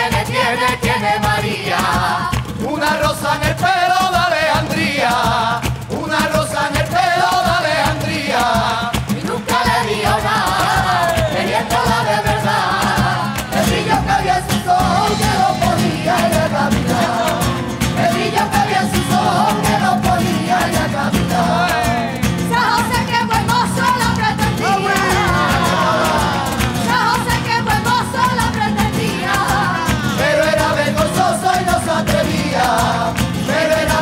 tiene María. Una rosa en el pelo de Alejandría, una rosa en el pelo de Alejandría. Y nunca le dio nada, queriéndola de verdad. El brillo que había en sus ojos que no podía ella caminar. El brillo que había en sus ojos que no podía ella caminar. San José que fue hermoso la pretendía. San José que fue hermoso la pretendía. Pero era vergonzoso y no se atrevía. Pero era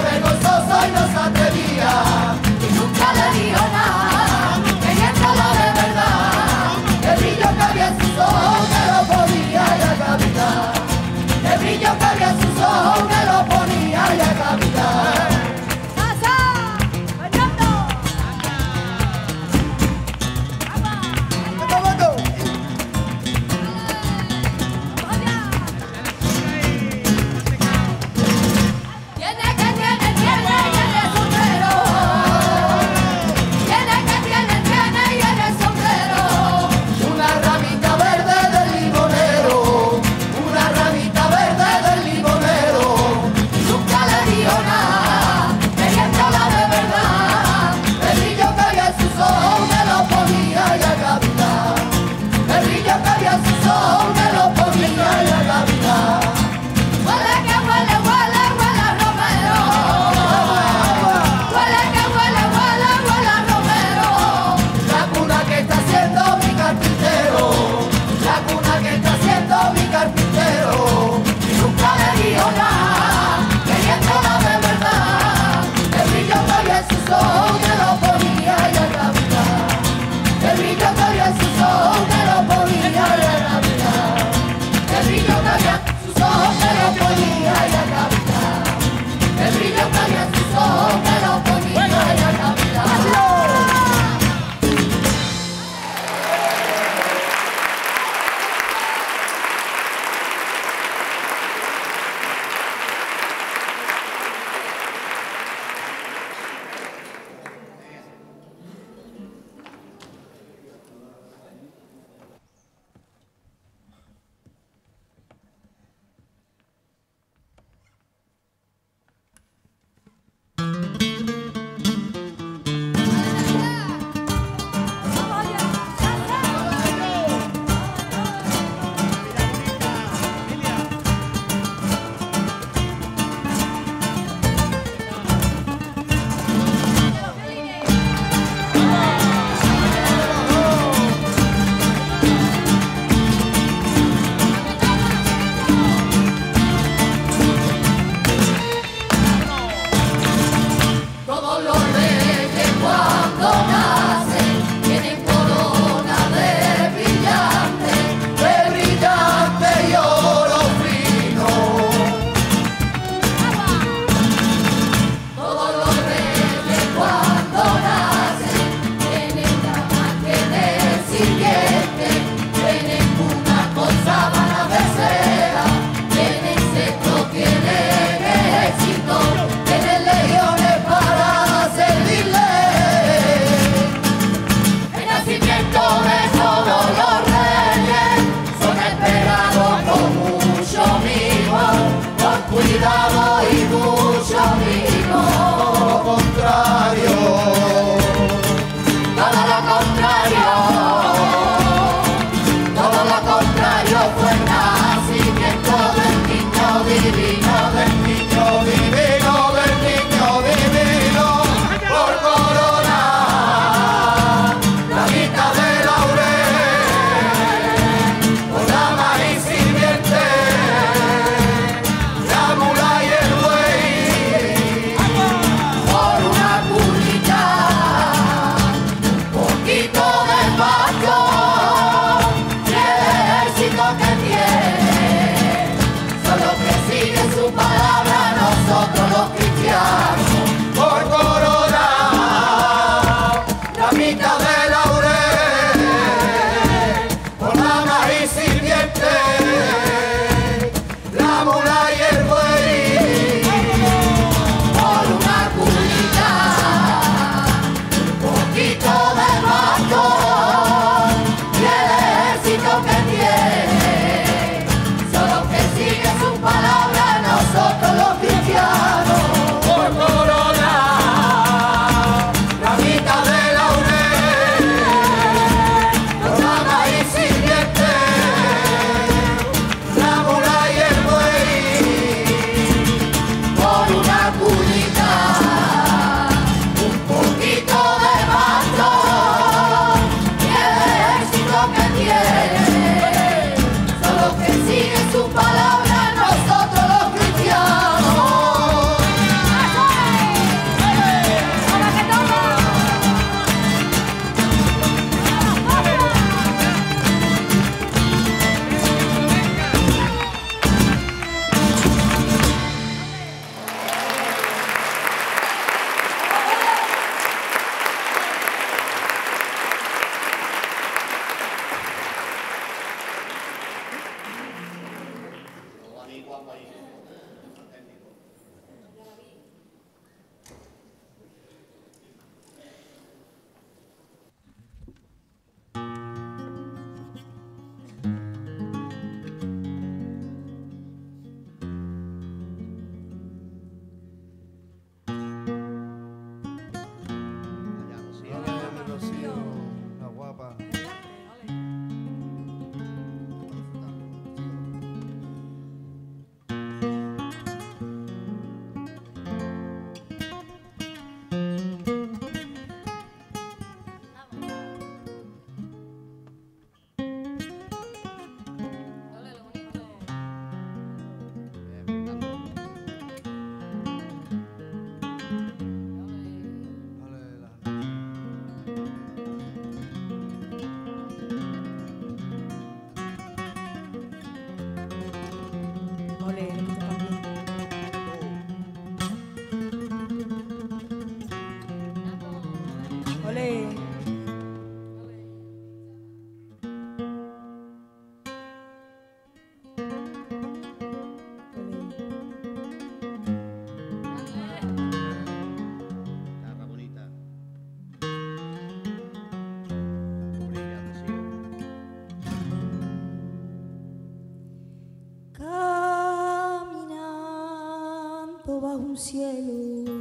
Bajo un cielo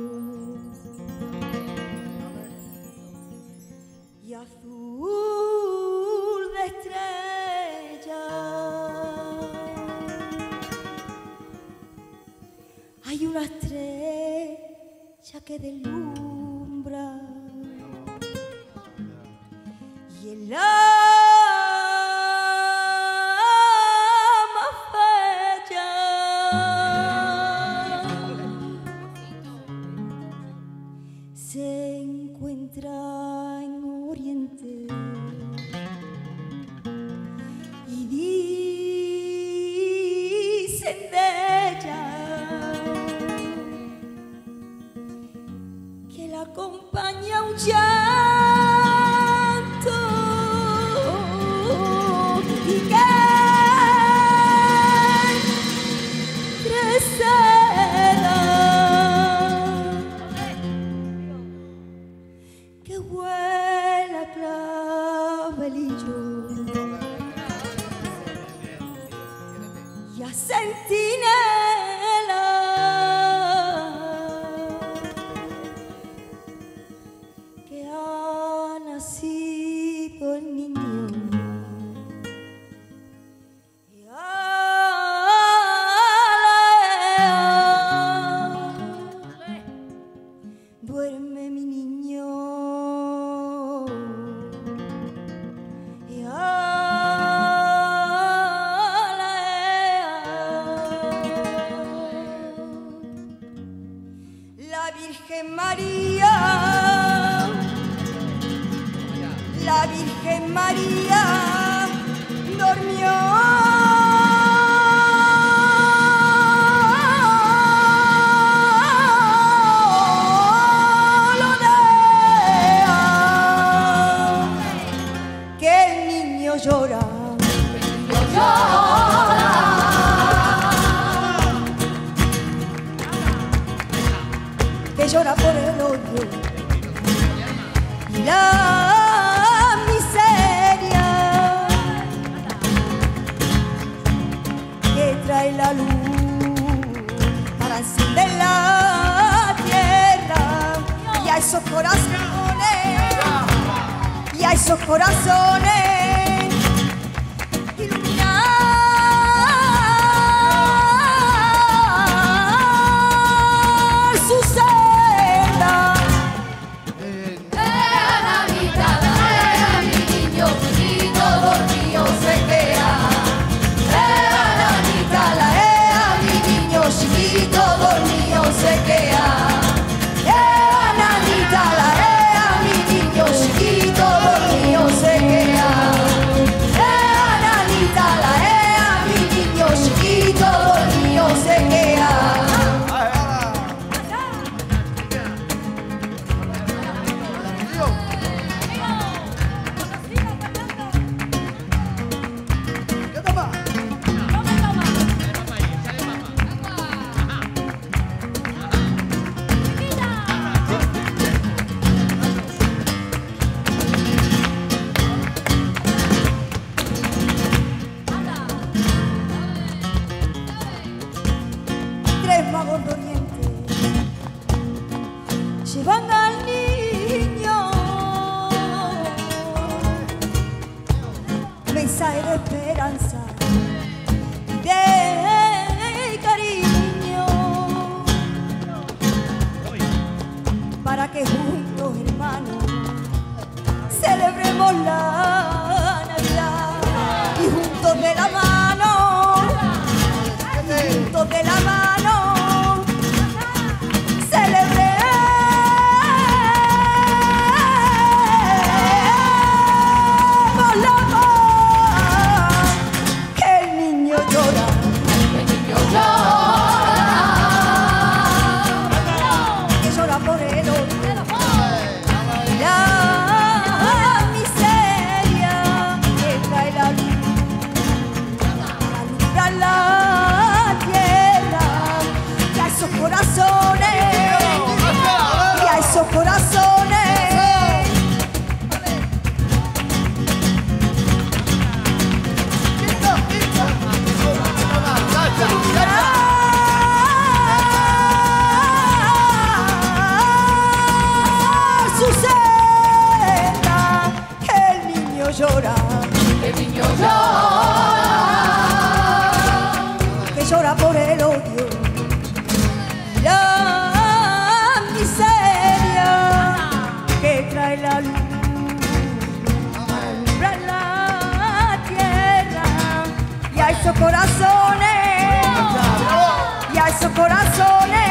y azul de estrellas, hay una estrella que deslumbra y en la acompaña un llanto y que receda, que huele a clavelillo y a centinela. Duerme mi niño y la Virgen María, la Virgen María durmió. Llora, llora, que llora por el odio y la miseria que trae la luz para encender la tierra y a esos corazones, y a esos corazones. sabor de oriente llevan al niño mensaje de esperanza y de cariño para que juntos, hermanos, celebremos la Navidad y juntos de la mano, juntos de la mano, celebremos la paz, que el niño llora, que llora por el otro. La miseria que trae la luz, alumbra la tierra y a esos corazones, y a esos corazones. Llora, El niño llora, que llora por el odio, la miseria que trae la luz, alumbra la tierra y a esos corazones, y a esos corazones.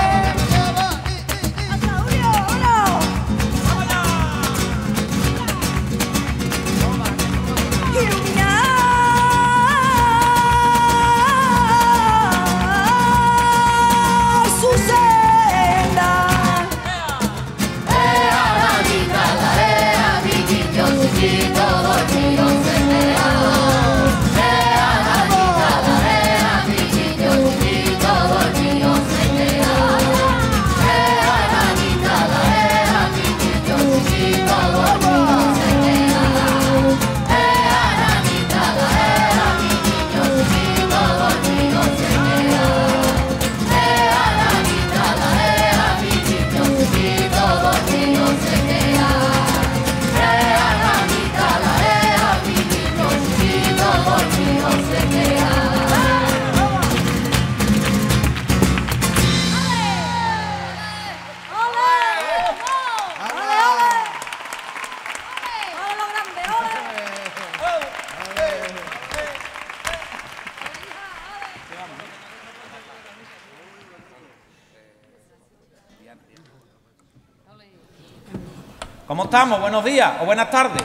¿Cómo estamos? Buenos días o buenas tardes.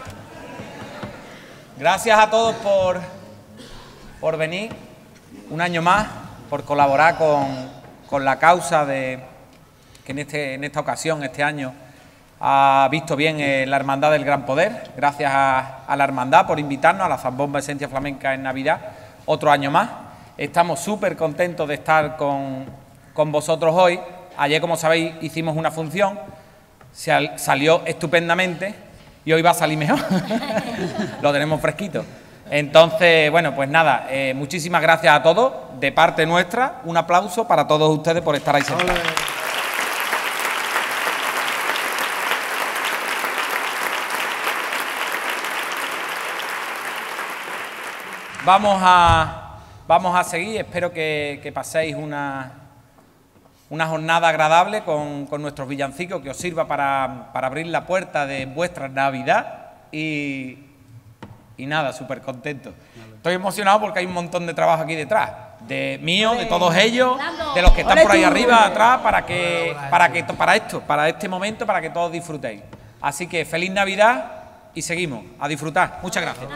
Gracias a todos por venir un año más, por colaborar con la causa que en esta ocasión, este año, ha visto bien la Hermandad del Gran Poder. Gracias a la Hermandad por invitarnos a la Zambomba Esencia Flamenca en Navidad, otro año más. Estamos súper contentos de estar con vosotros hoy. Ayer, como sabéis, hicimos una función. Salió estupendamente y hoy va a salir mejor. Lo tenemos fresquito. Entonces, bueno, pues nada, muchísimas gracias a todos. De parte nuestra, un aplauso para todos ustedes por estar ahí sentados. Vamos a seguir. Espero que paséis una jornada agradable con nuestros villancicos, que os sirva para abrir la puerta de vuestra Navidad y nada, súper contento. Estoy emocionado porque hay un montón de trabajo aquí detrás, de mío, de todos ellos, de los que están por ahí arriba, atrás, para este momento, para que todos disfrutéis. Así que feliz Navidad y seguimos a disfrutar. Muchas gracias.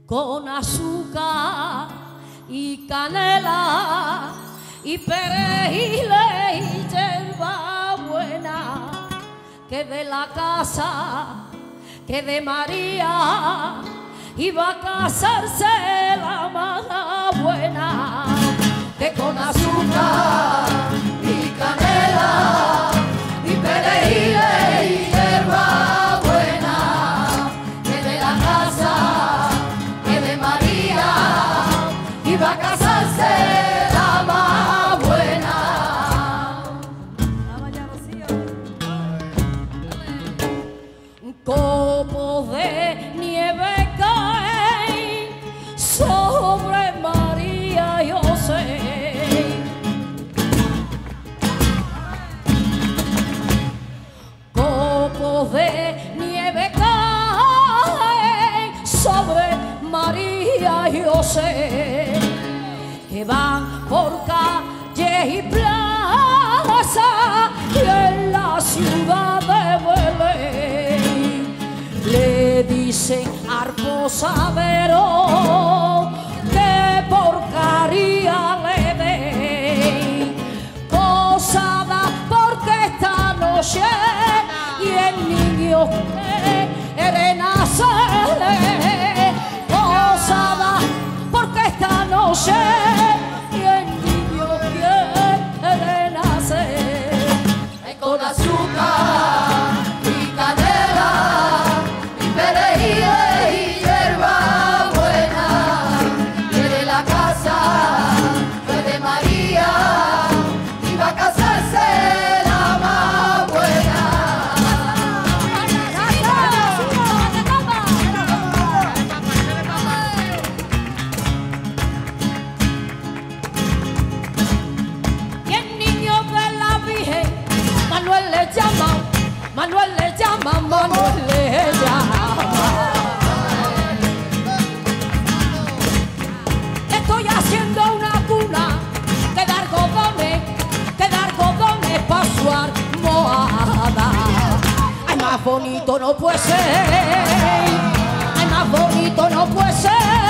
con azúcar y canela y perejil y hierba buena, que de la casa que de María iba a casarse la más buena, que con azúcar y canela y perejil y hierba buena, que de la casa que de María iba a casarse la más buena. Como de nieve cae sobre María y José, como de nieve cae sobre María y José, que van por calle y plaza y en la ciudad de Belén le dicen al posadero que porcaría le dé posada, porque esta noche y el niño quiere nacer, posada, porque esta noche y el niño quiere nacer, con azúcar y canela y perejil y hierba buena, que de la casa que de María iba a casarse la más buena. Y el niño de la Virgen, Manuel le llama, Manuel le llama, Manuel le llama. Estoy haciendo una cuna que da algodones pa' su almohada. Ay, más bonito no puede ser, ay, más bonito no puede ser.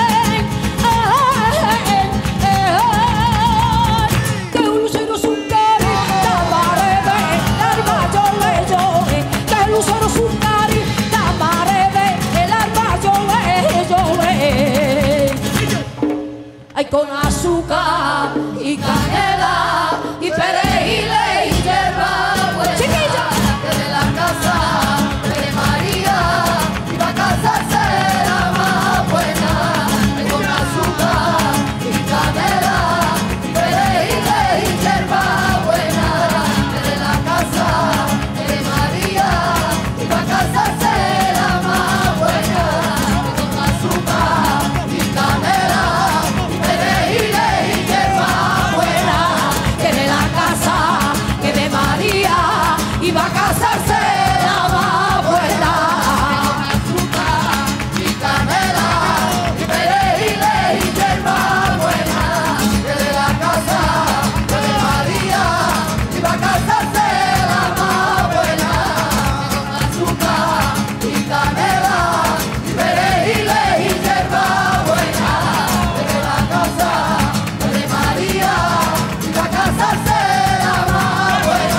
Que un lucero su carita parede, el alba yo le lloré, que el lucero su carita parede, el alba yo le lloré. Ay, con azúcar y canela y perejil y hierba buena, que de la casa de María iba a casarse la más buena. Ay, con azúcar y canela y perejil y hierba buena, que de la casa de María iba a casarse la más buena. Ay, con azúcar y canela y perejil y hierba buena, que de la casa que de María iba a casarse la más buena. Azúcar y canela y perejil y hierba buena, que de la casa que de María iba a casarse la más buena. Azúcar y canela y perejil y hierba buena, que de la casa que de María iba a casarse la más buena.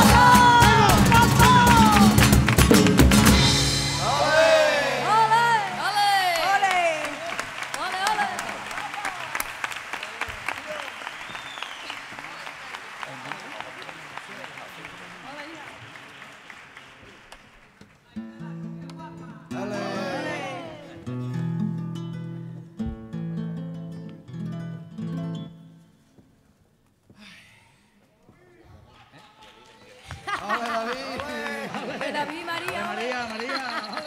David, María. María, María.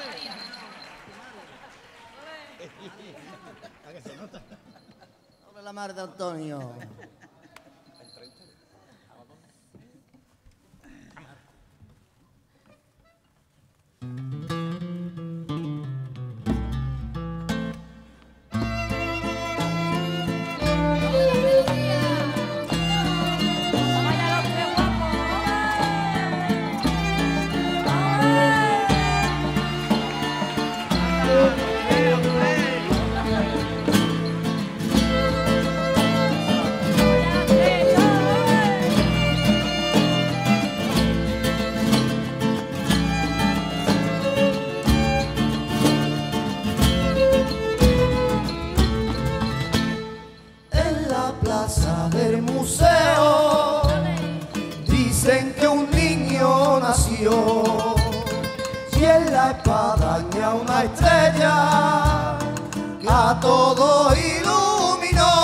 Sobre la mar de Antonio. en la espadaña una estrella que a todos iluminó.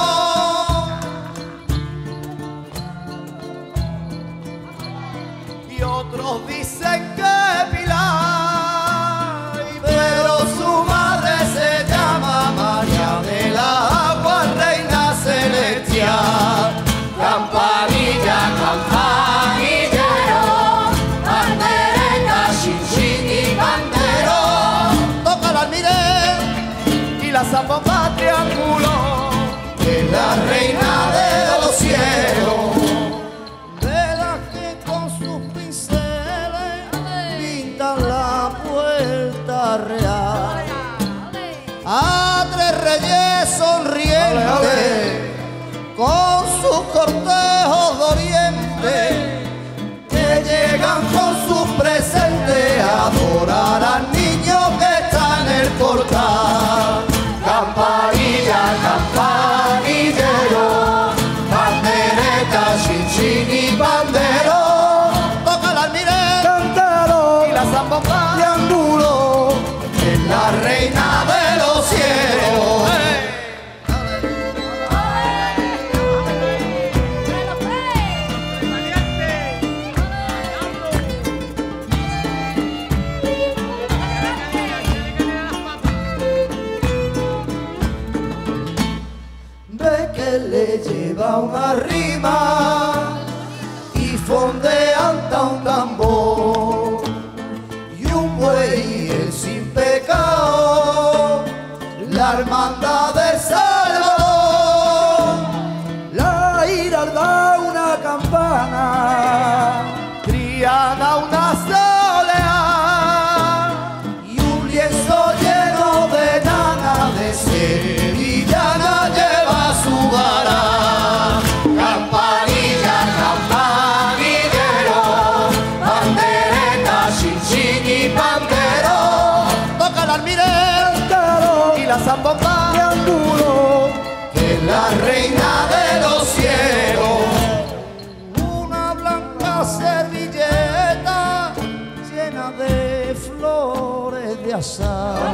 Y otros dicen que Pilar, pero su madre se llama María de la Agua, reina celestial. Campanilla, campanillero, pandereta, chinchín y bandero, toca el almiré y la zambomba triángulo, que es la reina de los cielos. Velas que con sus pinceles pintan la puerta real a tres reyes sonrientes con sus cortejos de oriente, que llegan con sus presentes a adorar al niño que está en el portal. Campanilla, campanillero, pandereta, chinchín y bandero, toca el almiré, cantero y la zambomba triángulo, que es la reina de los cielos. Le lleva una rima y fondeanta un tambor y un buey el sin pecado, la hermandad del Salvador. La ira da una campana, Triana una soleá y un lienzo lleno de nana de sevillana lleva su vara. Campanilla, campanillero, pandereta, chinchín y bandero, toca el almiré y la zambomba triángulo, que es la reina de los cielos. Una blanca servilleta llena de flores de azahar,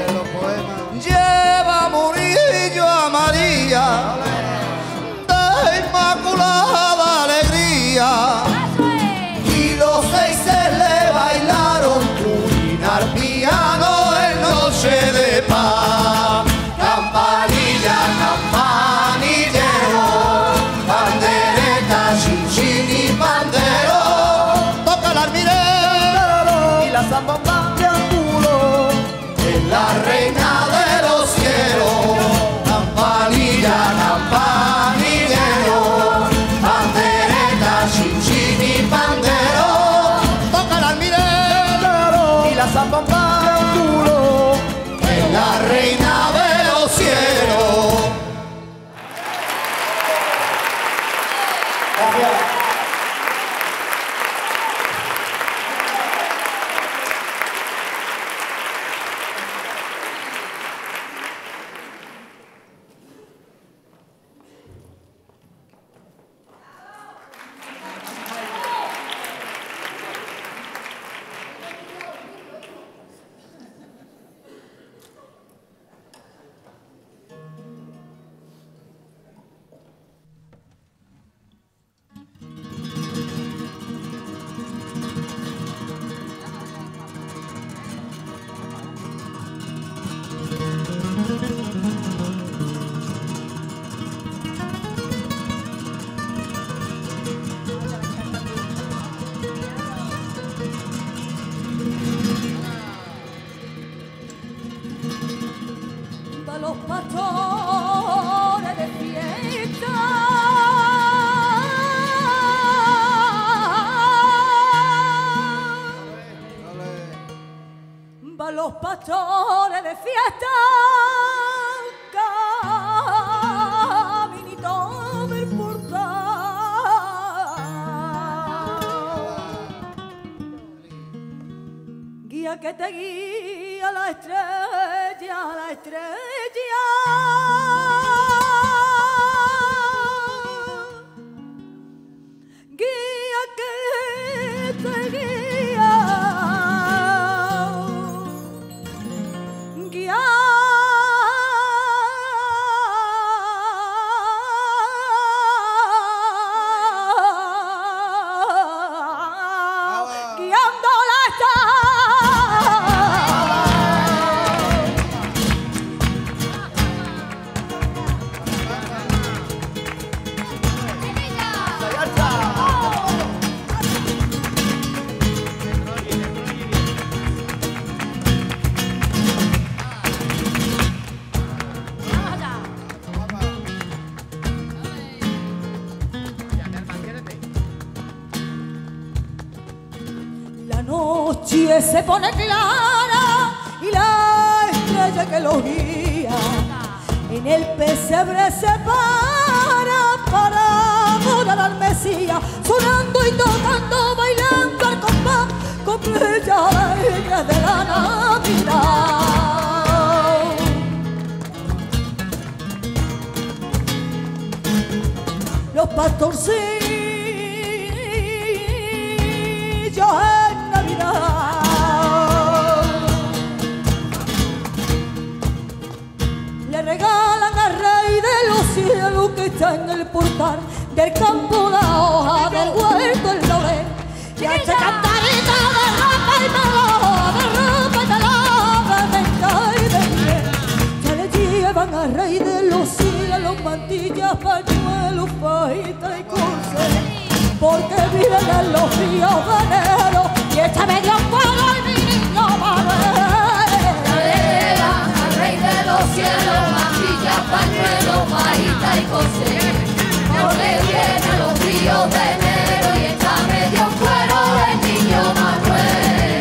lleva Murillo a María de inmaculada alegría, y los seis se le bailaron turinar piano en noche de paz. Campanilla, campanillero, pandereta, chinchín y bandero, toca el almiré y la zambomba triángulo, es la reina de los cielos. Campanilla, campanillero, pandereta, chinchín y bandero, toca el almiré y la zambomba triángulo, es la reina de los cielos. Gracias. Va los pastores de fiesta, va los pastores de fiesta, caminito del portal, guía que te guía la estrella, la estrella. Guía que te guía noche se pone clara y la estrella que los guía en el pesebre se para adorar al Mesías, sonando y tocando, bailando al compás, con bella alegría de la Navidad. Los pastorcillos en Navidad le regalan al Rey de los cielos que está en el portal del campo la hoja del huerto el laurel y hace cantarita de ropa y melón, de ropa y melón, de menta y de miel. Ya le llevan al Rey de los cielos mantillas, pañuelos, fajita y corsé, porque viven en los ríos de enero y echa medio fuego el niño Manuel. Ya le llevan al Rey de los cielos mantillas, pañuelos, fajita y corsé, porque vienen los ríos de enero y está medio fuero el niño Manuel.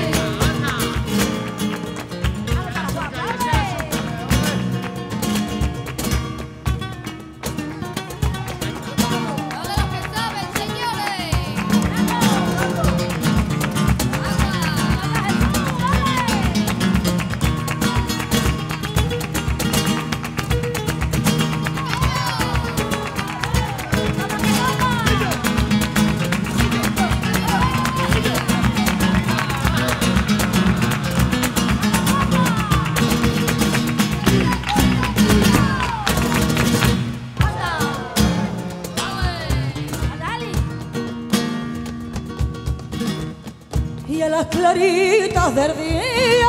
Todos los que saben, señores. Y a las claritas del día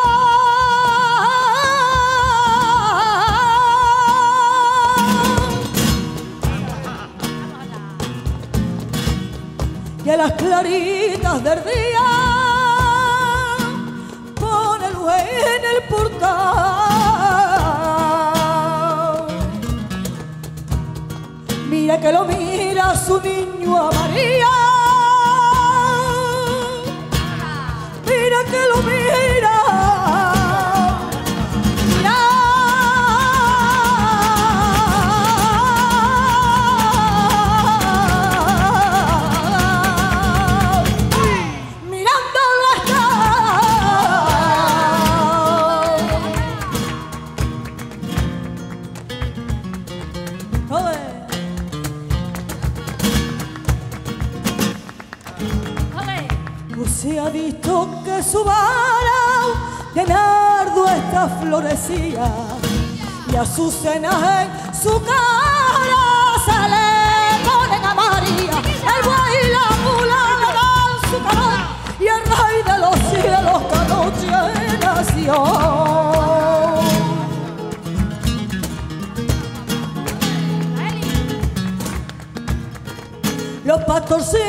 y a las claritas del día pone luz en el portal. Mira que lo mira su niño a María, mira que lo mira, mira, mirándolo está. Joder. Pues se ha visto que su vara de nardo está florecida y a su cena en su cara se le ponen a María el buey y la mula le dan su calor y el Rey de los cielos que anoche nació. Los pastorcillos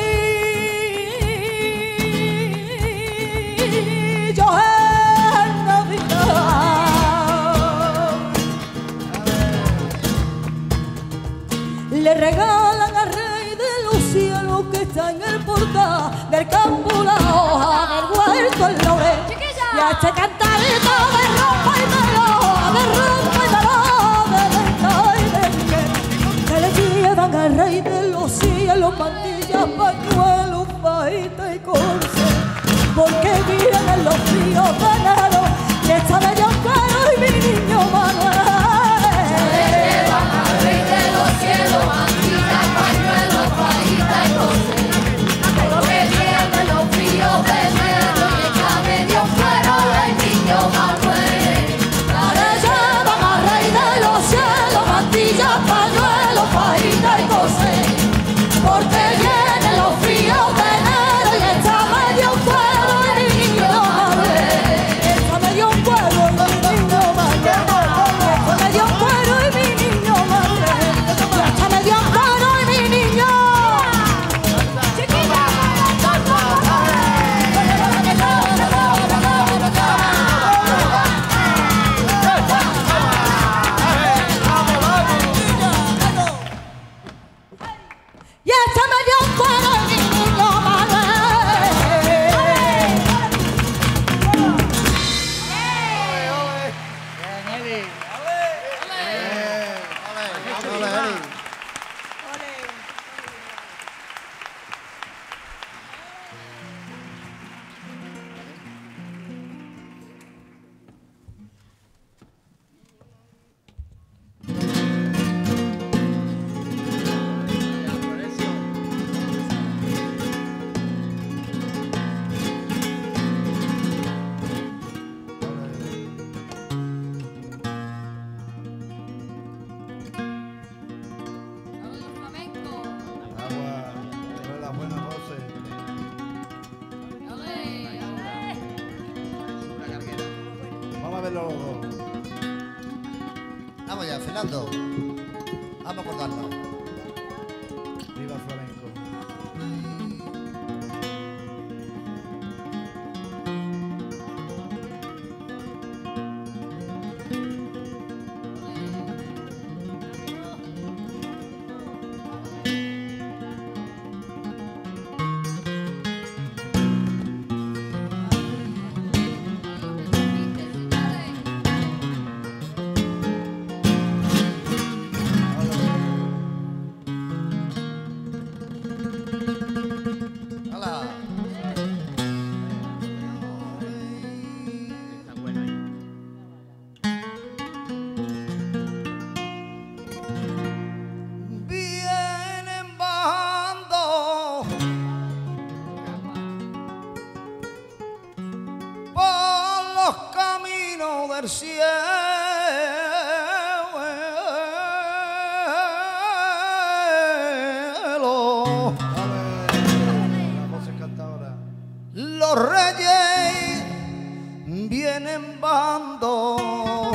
en Navidad le regalan al Rey de los cielos que está en el portal del campo la hoja del huerto el laurel y hace cantarito de ropa y melón, de ropa y melón, de menta y de miel. Que le llevan al Rey de los cielos mantillas, pañuelos, fajita y corsé, porque viven en los ríos de enero y está medio claro y mi niño Manuel. Le llevan al Rey de los cielos mantillas, pañuelos, fajita y corsé, porque vienen los ríos de enero y está medio fuero el niño Manuel. Ya le llevan al Rey de los cielos mantillas, pañuelos, fajita y corsé, porque vienen los ríos de enero y está medio fuero el niño hacerlo los dos. Vamos ya, Fernando. Vamos a acordarnos. Viva el flamenco. ¡Hala! Vienen bajando por los caminos del cielo. La voz cantadora. Los reyes vienen bajando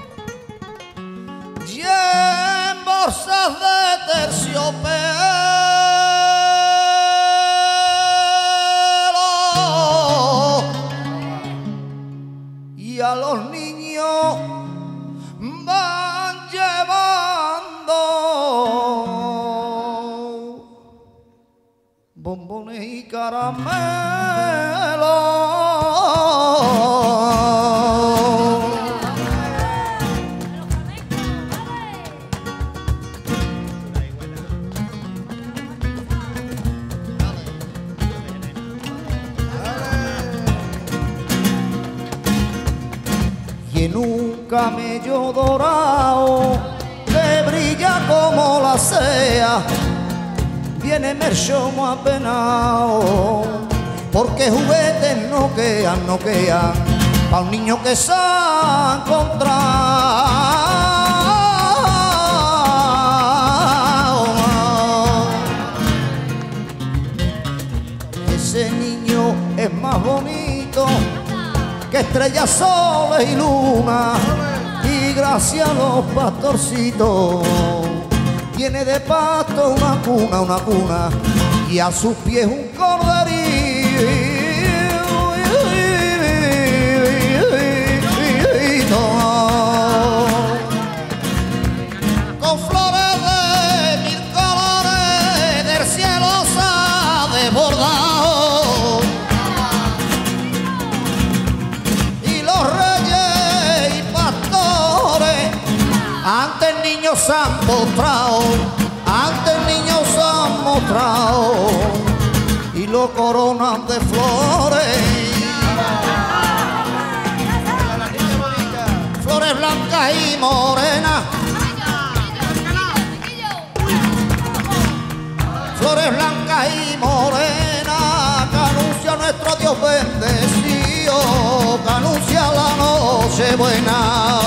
y en bolsas de terciopelo y a los niños van llevando bombones y caramelos. Y en un camello dorado que brilla como la sea, viene Merchomo apenao, porque juguetes no quedan, pa' un niño que se ha encontrado. Ese niño es más bonito que estrellas, soles y luna, y gracias a los pastorcitos tiene de pasto una cuna, y a sus pies un corderito con flores de mil colores, del cielo se ha desbordado. Antes niños se han mostrado, y lo coronan de flores, flores blancas y morenas, flores blancas y morenas, que anuncia nuestro Dios bendecido, que anuncia la noche buena.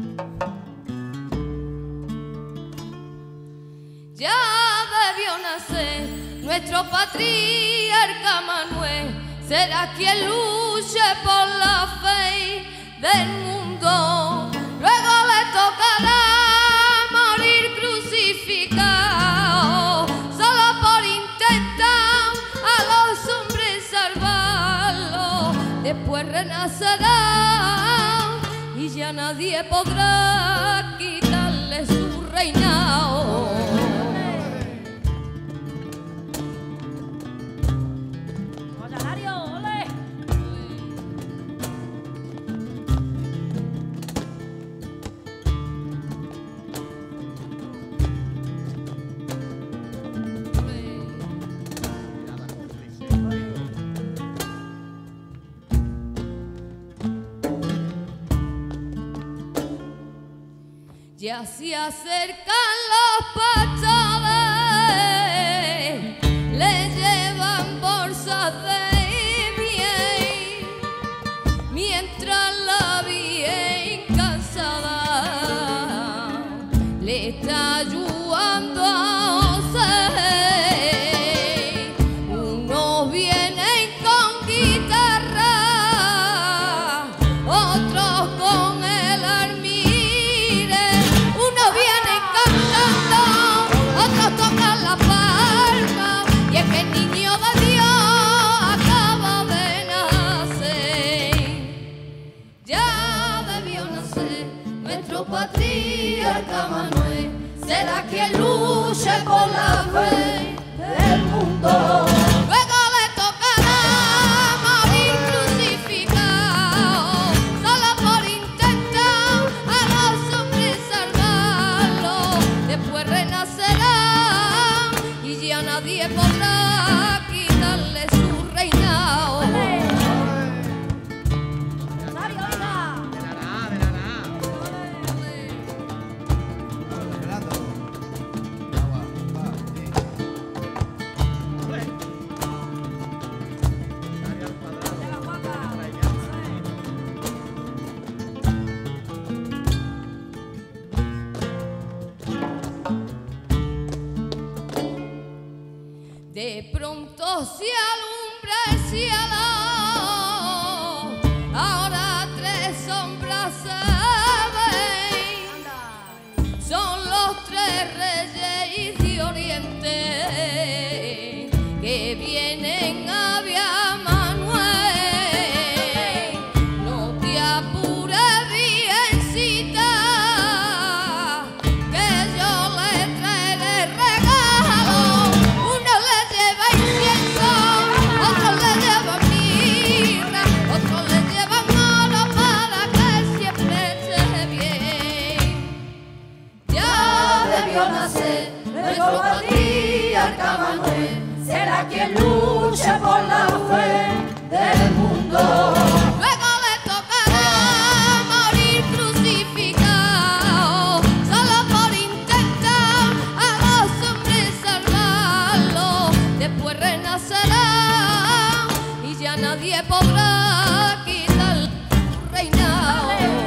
Ya debió nacer nuestro patriarca Manuel, será quien luche por la fe del mundo. Luego le tocará morir crucificado, solo por intentar a los hombres salvarlo. Después renacerá y ya nadie podrá quitarle su reinado. Ya se acercan los pastores, le llevan bolsas de bien, mientras la bien cansada le está ayudando a José. Unos vienen con guitarra, otros con el armire, unos vienen cantando, otros tocan la palma, y es que el niño de Dios acaba de nacer. Ya debió nacer nuestro patriarca Manuel, será quien luche por la fe del mundo. Luego le tocará morir crucificado, solo por intentar a los hombres salvarlo. Después renacerá y ya nadie podrá quitarle su reinado. De pronto se alumbra el cielo, ahora tres sombras se ven, son los tres reyes de Oriente que vienen a ver Manuel. No te apures, biencita, que yo le traeré regalo. Uno le lleva incienso, otro le lleva mirra, otro le lleva oro para que siempre esté bien. Ya debió nacer nuestro patriarca Manuel, será quien luche por la fe del mundo. Luego le tocará morir crucificado, solo por intentar a los hombres salvarlo. Después renacerá y ya nadie podrá quitar su reinado.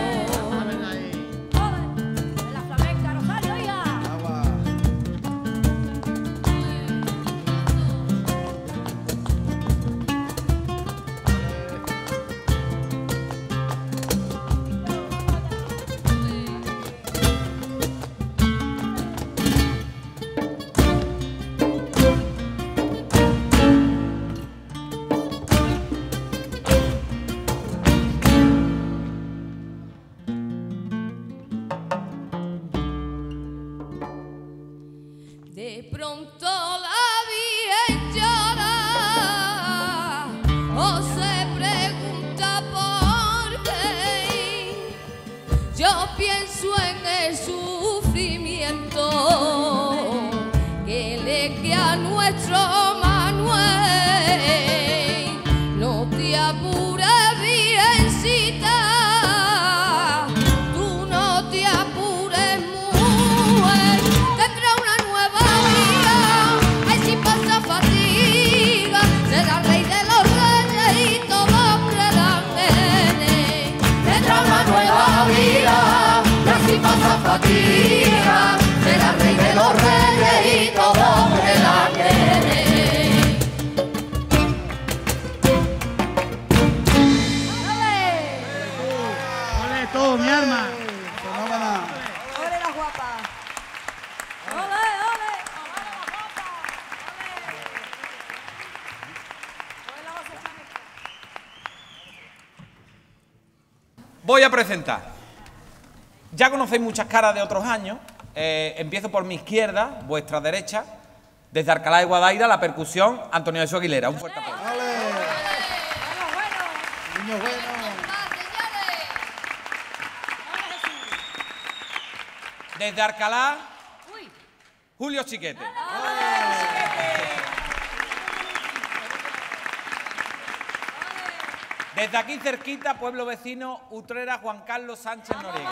La flamenca, Rosario, oiga. la tierra, será rey de los reyes y todos me la quieren. ¡Ole tú, mi arma! ¡Ole las guapas! ¡Ole, ole! Voy a presentar. Ya conocéis muchas caras de otros años. Empiezo por mi izquierda, vuestra derecha. Desde Alcalá de Guadaira, la percusión, Antonio Jesús Aguilera. Un fuerte aplauso. Niño bueno. Desde Alcalá, Julio Chiquete. Desde aquí cerquita, pueblo vecino, Utrera, Juan Carlos Sánchez Noriega.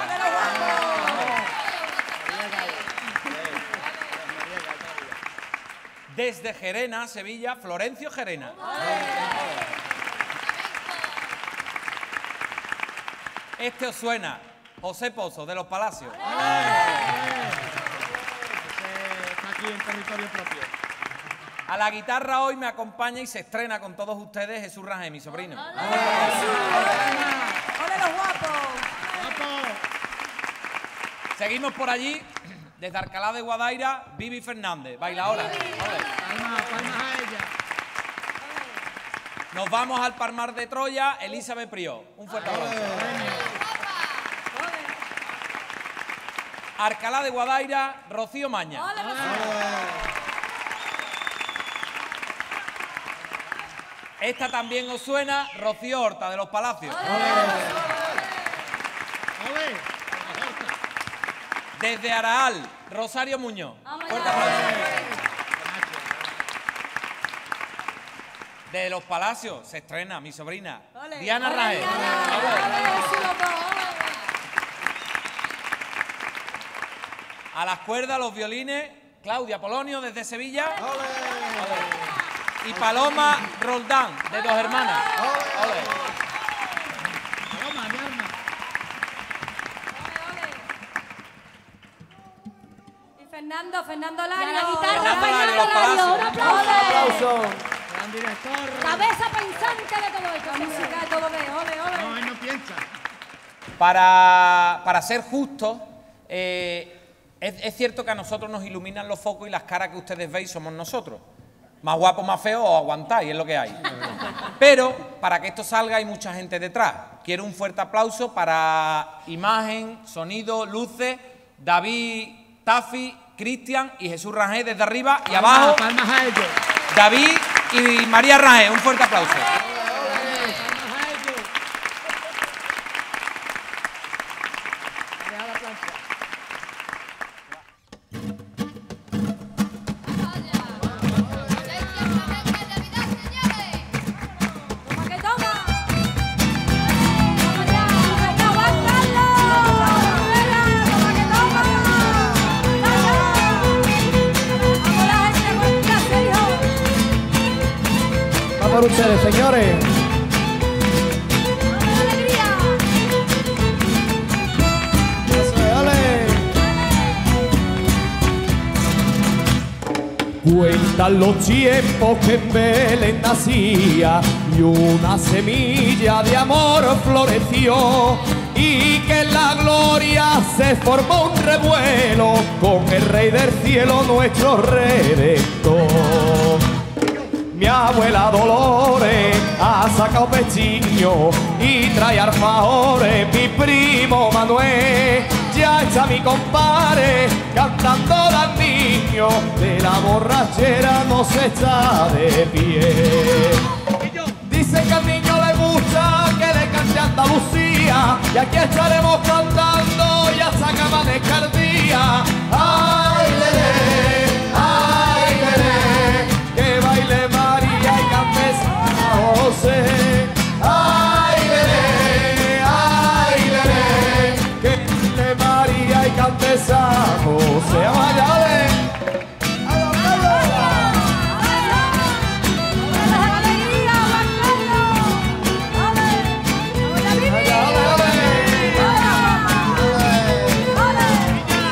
Desde Gerena, Sevilla, Florencio Gerena. Este os suena, José Pozo, de Los Palacios. Está aquí en territorio propio. A la guitarra hoy me acompaña y se estrena con todos ustedes Jesús Rangel, mi sobrino. ¡Ole los guapos! Seguimos por allí, desde Alcalá de Guadaira, Vivi Fernández, bailaora. Palmas a ella. Nos vamos al Palmar de Troya, Elizabeth Prió. Un fuerte aplauso. Alcalá de Guadaira, Rocío Maña. Esta también os suena, Rocío Horta, de Los Palacios. ¡Ole! Desde Araal, Rosario Muñoz. Fuerte aplauso. De Los Palacios se estrena mi sobrina, Diana Rae. A las cuerdas, los violines, Claudia Polonio desde Sevilla. Y Paloma Roldán, de Dos Hermanas. Paloma, mi arma. Y Fernando Lari, Y a la guitarra, Fernando Lari, Fernando Los Lari, Palacios. un aplauso. Gran director. Cabeza pensante de todo esto, música de todo de ole, ole. No, él no piensa. Para ser justos, es cierto que a nosotros nos iluminan los focos y las caras que ustedes veis somos nosotros. Más guapos, más feos, o aguantáis, es lo que hay. Pero para que esto salga hay mucha gente detrás. Quiero un fuerte aplauso para imagen, sonido, luces, David Tafi, Cristian y Jesús Rangel desde arriba y abajo. Palmas a ellos. David y María Rangel, un fuerte aplauso. Palmas a ellos. Deja la plancha. Toma que toma. Toma ya, venga, Juan Carlos. Venga, toma que toma. Vaya. Vamos la gente con placer, hijo. Va por ustedes, señores. ¡Alegría! Cuentan los tiempos que en Belén nacía y una semilla de amor floreció y que en la gloria se formó un revuelo con el Rey del Cielo, nuestro Redentor. Mi abuela Dolores ha sacado pechillo y trae alfajores. Mi primo Manuel, ya está mi compadre cantando al niño. De la borrachera no se está de pie. Dice que al niño le gusta que le cante Andalucía y aquí estaremos cantando y hasta que amanezca el día. ¡Ay, lele! ¡Ay, lele! Que baile María y cante San José. ¡Ay, lele! Que baile María y cante San José. ¡Vaya! ¡Alegría, Juan Carlos! ¡Ole! ¡Ole, Vivi! ¡Ole! ¡Ole!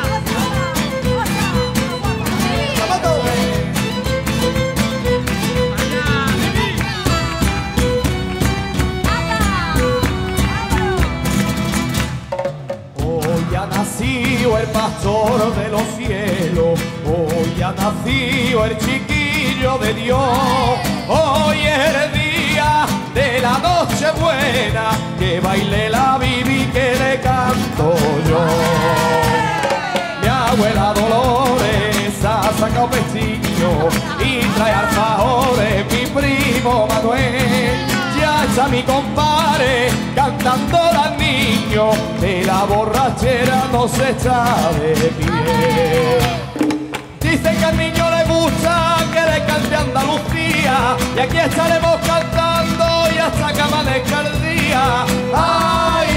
Hoy es el día de la noche buena, que baile la Bibi que le canto yo. Mi abuela Dolores ha sacado pestiño y trae alfajores, mi primo Manuel. Ya está mi compadre cantando al niño, de la borrachera no se está de pie. Dicen que al niño le gusta que le cante Andalucía, y aquí estaremos cantando y hasta que amanezca el día. ¡Ay,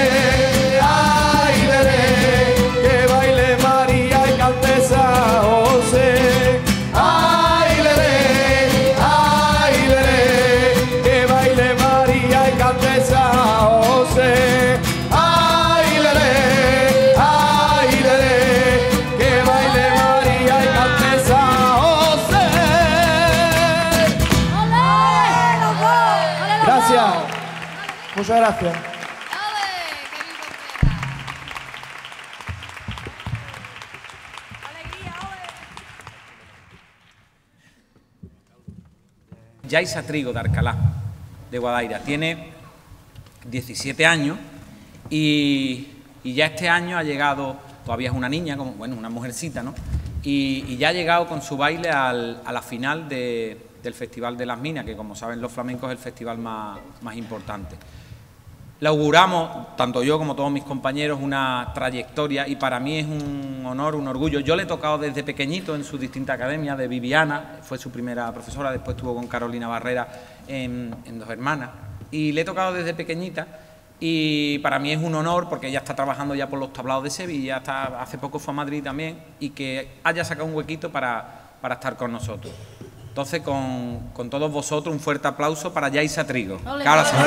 lere, que baile María y cante San José! ¡Ay, lere, que baile María y cante San José! ¡Ay, lere, que baile María y cante San José! Gracias. Muchas gracias. Yaisa Trigo de Alcalá, de Guadaira. Tiene 17 años y ya este año ha llegado, todavía es una niña, como, bueno, una mujercita, ¿no? Y ya ha llegado con su baile a la final del Festival de las Minas, que como saben los flamencos es el festival más importante. Le auguramos, tanto yo como todos mis compañeros, una trayectoria y para mí es un honor, un orgullo. Yo le he tocado desde pequeñito en sus distintas academias, de Viviana, fue su primera profesora, después estuvo con Carolina Barrera en Dos Hermanas, y le he tocado desde pequeñita y para mí es un honor porque ella está trabajando ya por los tablaos de Sevilla, hace poco fue a Madrid también, y que haya sacado un huequito para estar con nosotros. Entonces, con todos vosotros, un fuerte aplauso para Yaisa Trigo. Que ahora se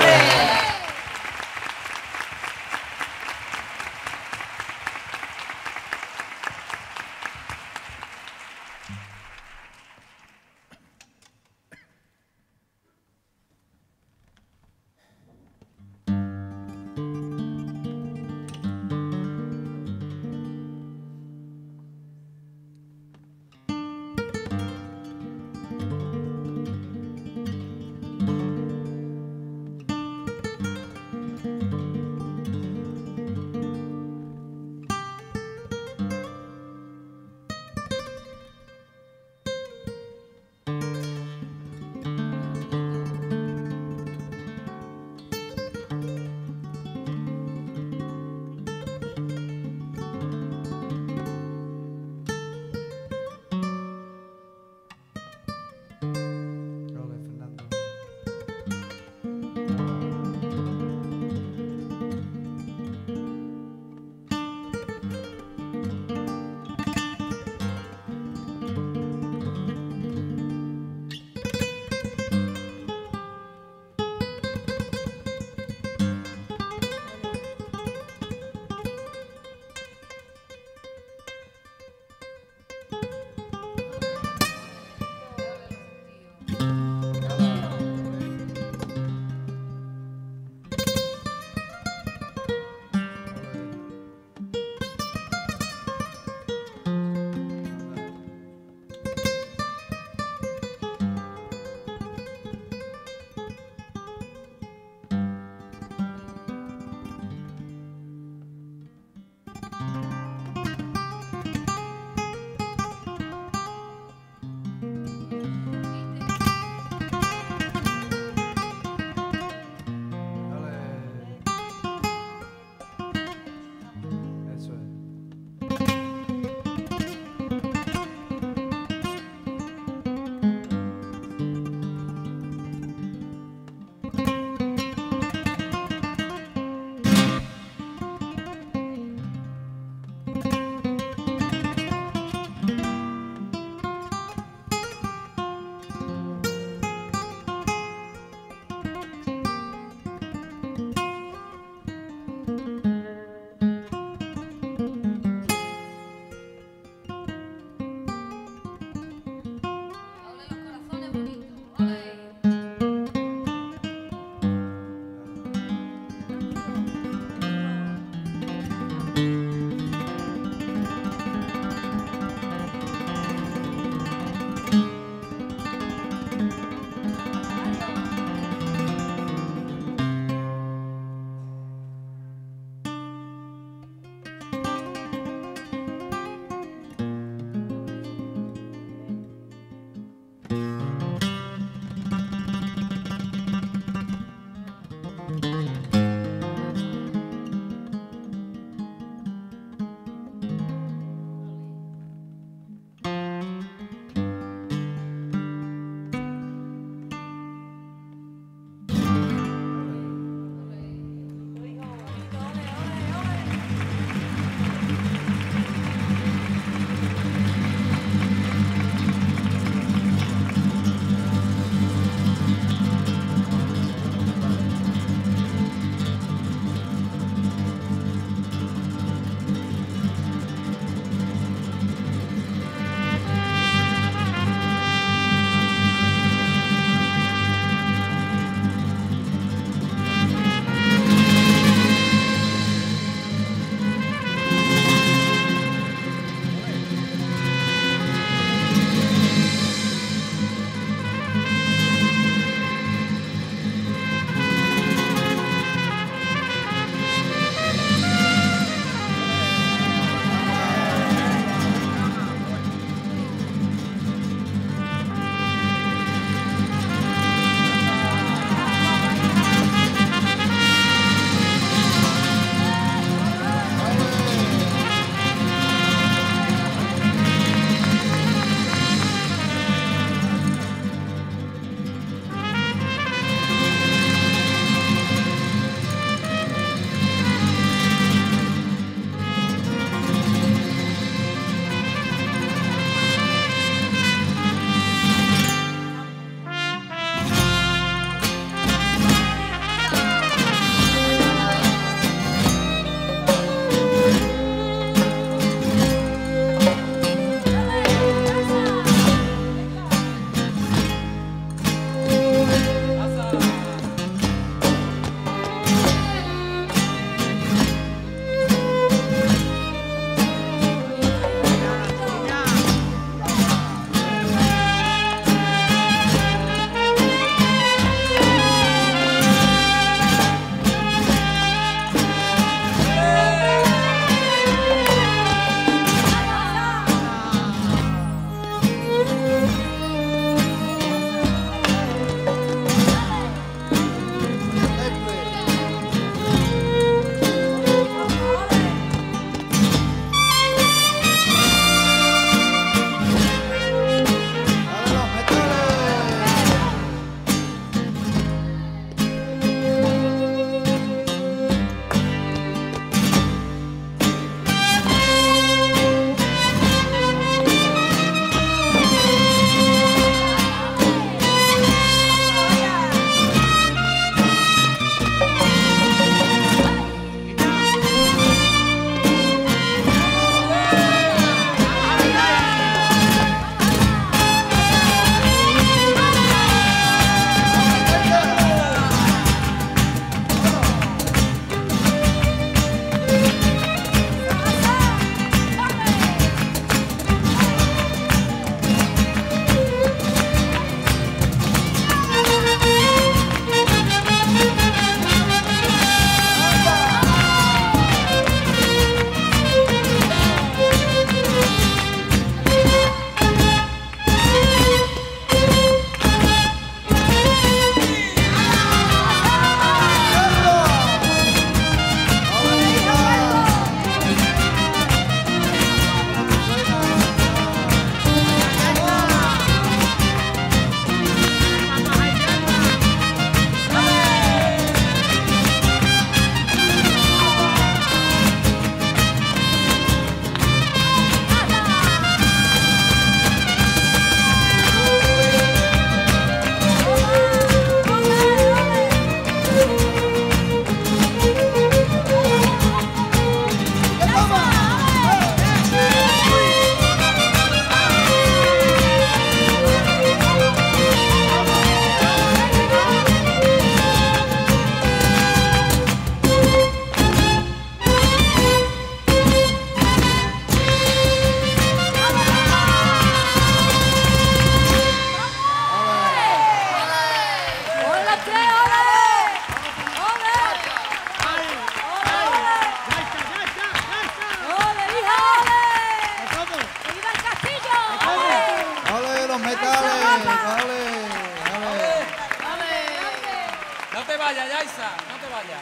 te vayas, Yaisa, no te vayas.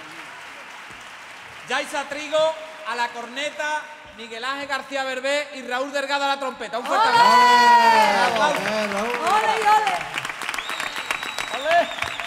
Yaisa Trigo a la corneta, Miguel Ángel García Berbé y Raúl Delgado a la trompeta. Un fuerte aplauso. ¡Ole y ole! ¡Ole!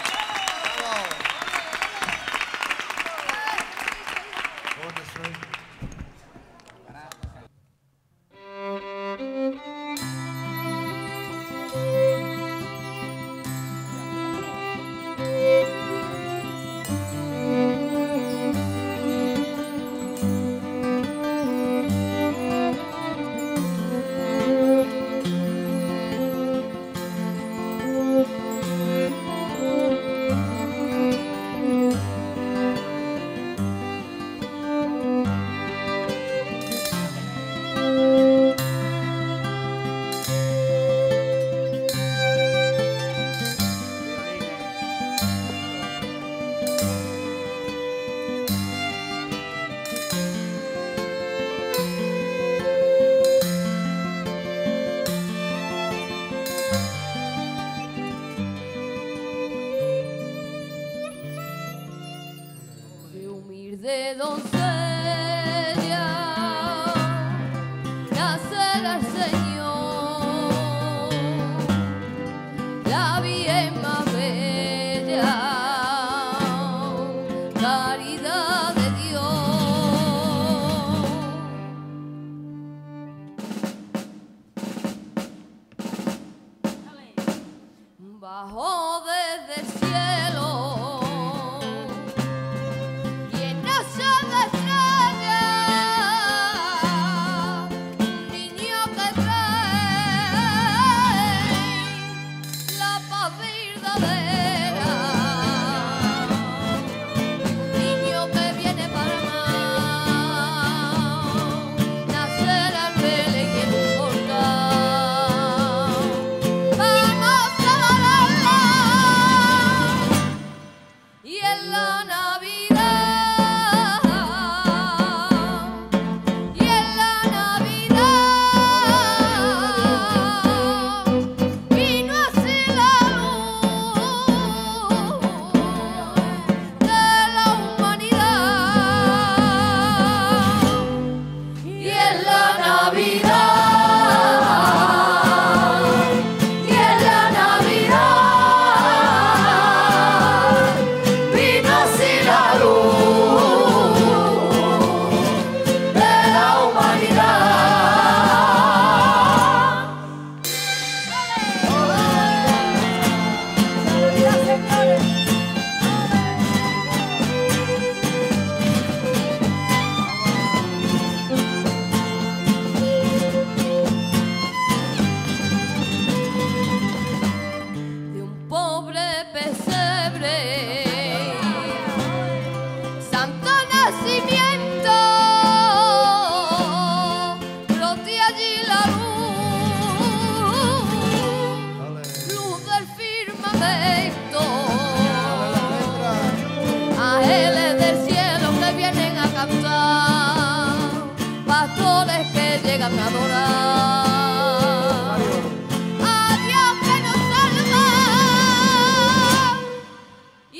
De humilde doncella nacerá el Señor, la bien más bella caridad de Dios. Bajó desde el cielo llena de estrellas, un niño que trae la paz verdadera, un niño que viene para amar, nacer al Belén y en un portal. Vamos a adorarla y en la Navidad, y en la Navidad vino así la luz de la humanidad. Y en la Navidad, y en la Navidad vino así la luz de la humanidad. De un pobre pesebre, santo nacimiento, brote allí la luz del firmamento, ángeles del cielo que vienen a cantar, pastores que llegan a adorar a Dios que nos salva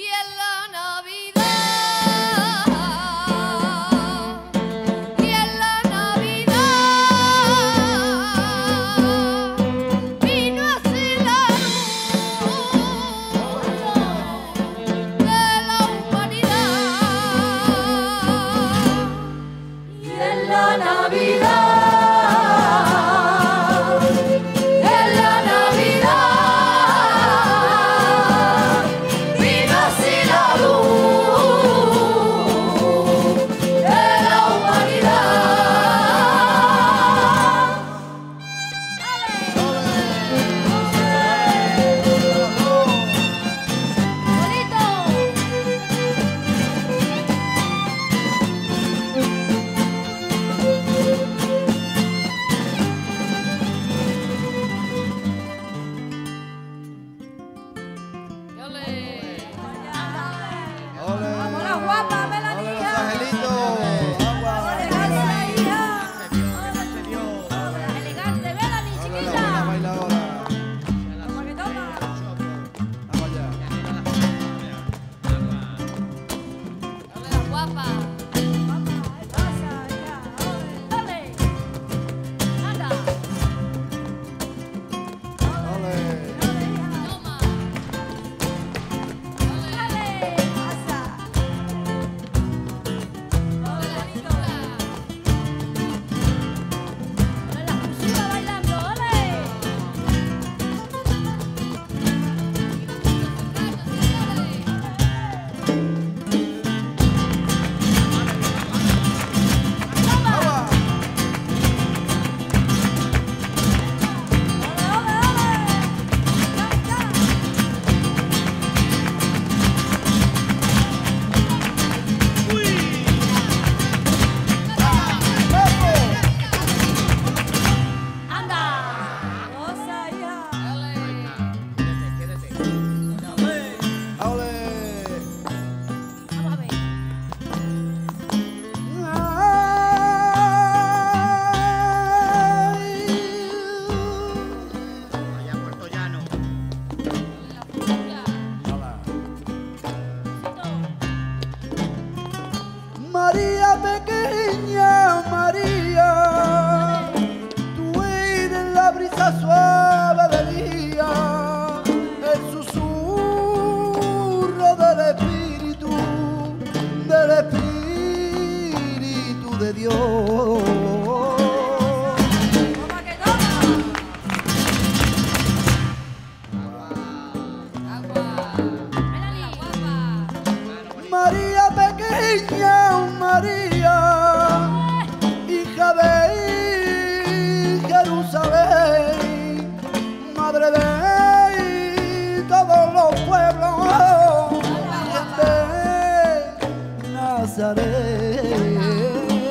besaré.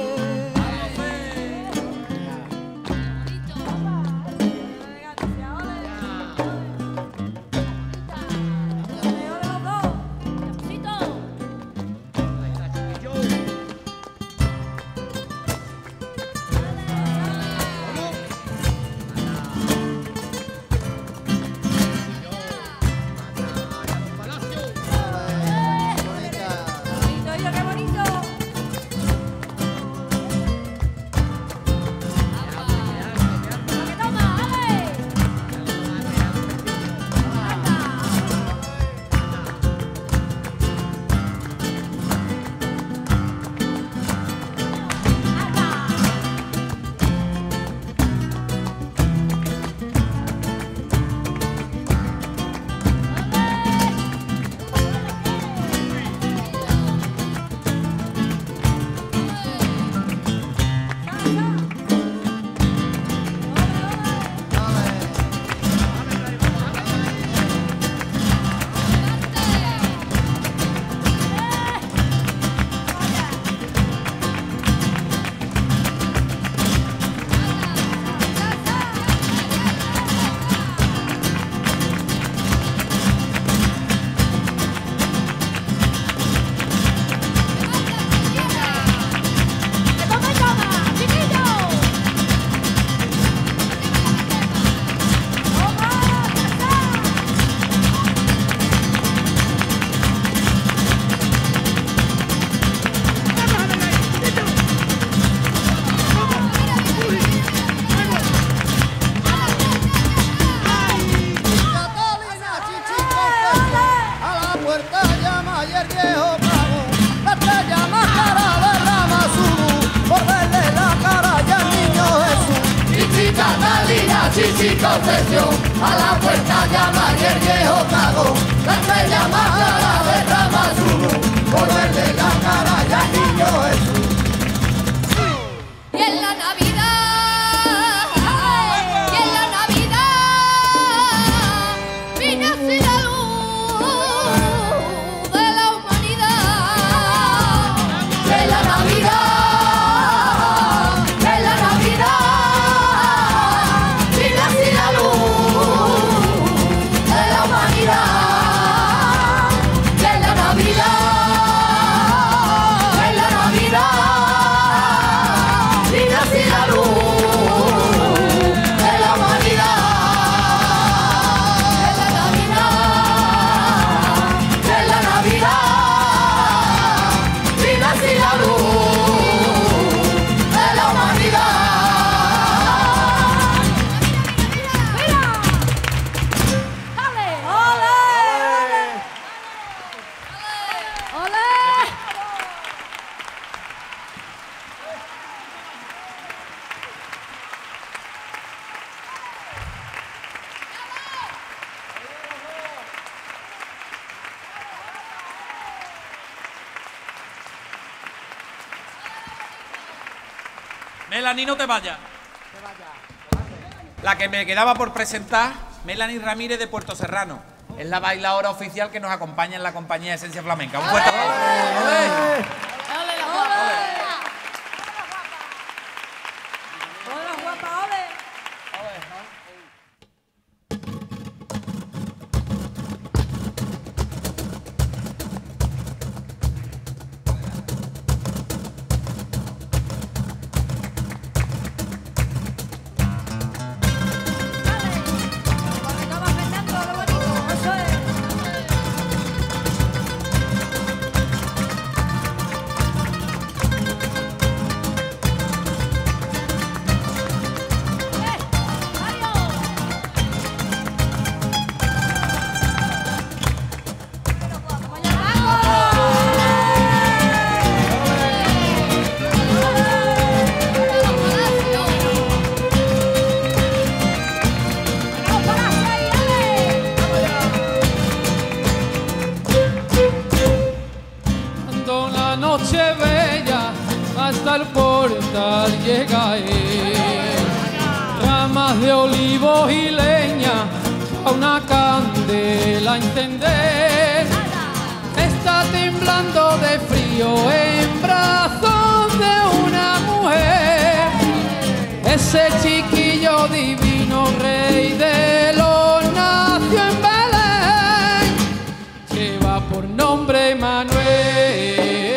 Chichi Concepción, a la puerta llama y el viejo cagón, la estrella más clara derrama su luz, por verle la cara ya el niño Jesús. Y en la Navidad, y en la Navidad, vino así la luz de la humanidad. Y en la Navidad, y en la Navidad. Melanie, no te vayas. La que me quedaba por presentar, Melanie Ramírez de Puerto Serrano. Es la bailadora oficial que nos acompaña en la compañía de Esencia Flamenca. Un fuerte aplauso. Noche bella, hasta el portal llega él. Ramas de olivos y leña, a una candela encender. Está temblando de frío en brazos de una mujer, ese chiquillo divino, rey de los nació en Belén, lleva por nombre Manuel.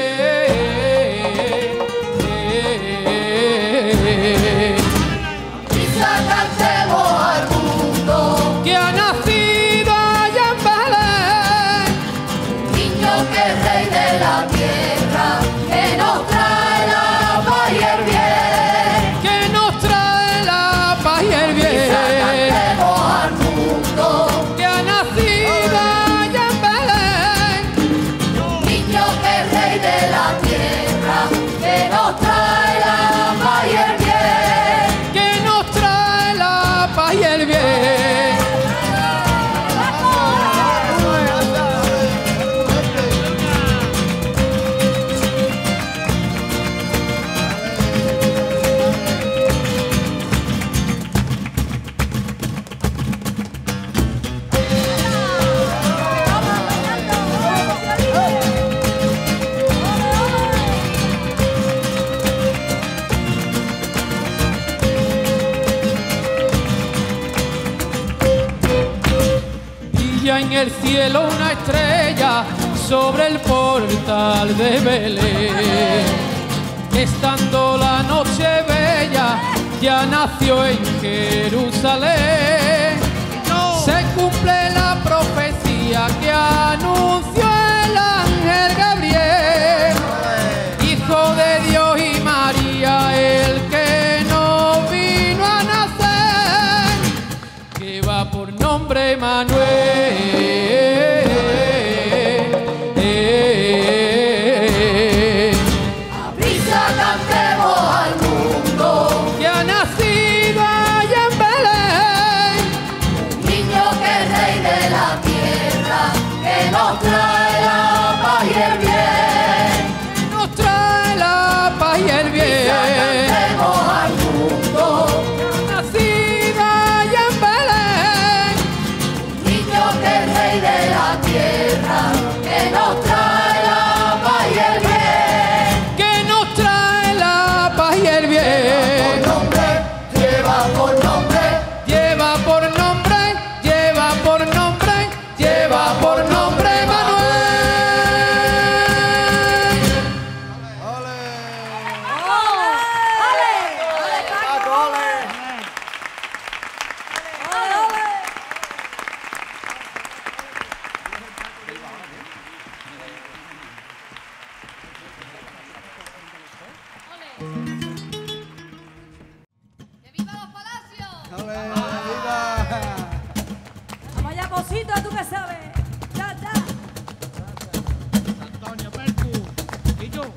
En el cielo una estrella sobre el portal de Belén. Estando la noche bella, ya nació en Jerusalén. Se cumple la profecía que anunció el ángel Gabriel, Hijo de Dios y María, el que no vino a nacer, que va por nombre Manuel. Vamos allá, cosita, tú que sabes. Ya, ya. Antonio, Percu, y yo.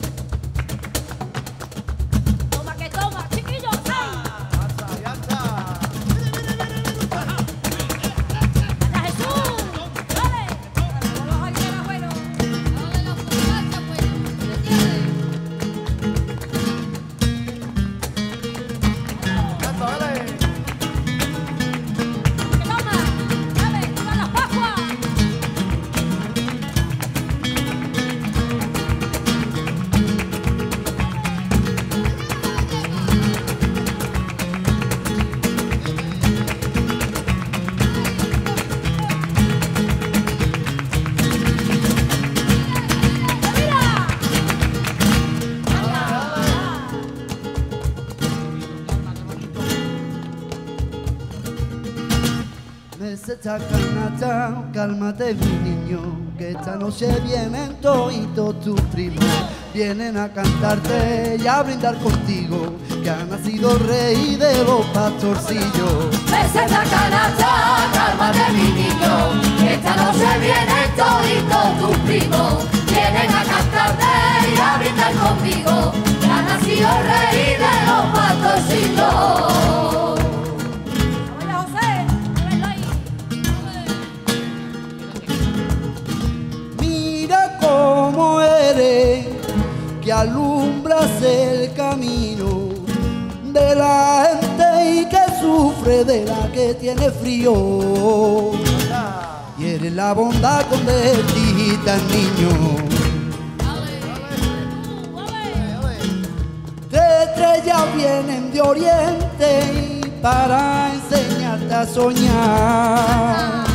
Toma que toma, chiquillo. Ya está. ¡Allá, Jesús! ¡Dale! Vamos a ir, abuelo. Que toma. Dale, viva las Pascuas. Esta canasta, cálmate mi niño, que esta noche vienen todos tus primos, vienen a cantarte y a brindar contigo, que ha nacido rey de los pastorcillos. Esa canasta, cálmate mi niño, que esta noche vienen toditos tus primos, vienen a cantarte y a brindar conmigo, que ha nacido el rey de los pastorcillos. Vamos allá, José. Muévelo ahí. Mira cómo eres, que alumbras el camino de la gente y que sufre, de la que tiene frío. Y eres la bondad convertida en niño. estrellas vienen de oriente para enseñarte a soñar,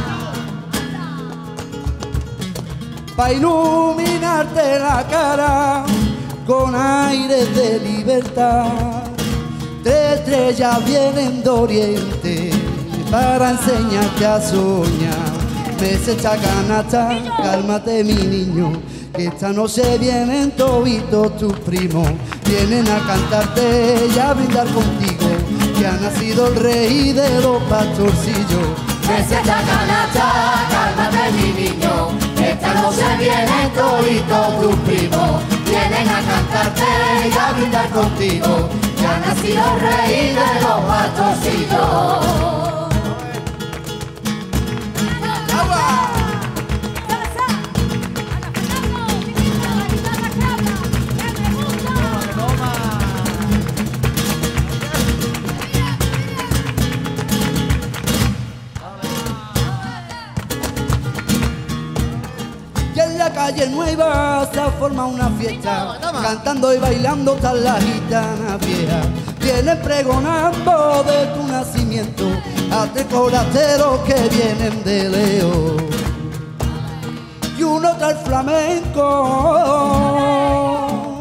para iluminarte la cara con aires de libertad. Tres estrellas vienen de oriente para enseñarte a soñar. Mesecha canasta, cálmate mi niño, que esta noche vienen toditos tus primos. Vienen a cantarte y a brindar contigo, que ha nacido el rey de los pastorcillos. Meseta canasta, cálmate mi niño, esta noche vienen toditos tus primos. Vienen a cantarte y a brindar contigo, que ha nacido el rey de los pastorcillos. Calle Nueva se forma una fiesta, cantando y bailando están las gitanas viejas. Vienen pregonando de tu nacimiento a tres coraceros que vienen de Leo. Y uno trae el flamenco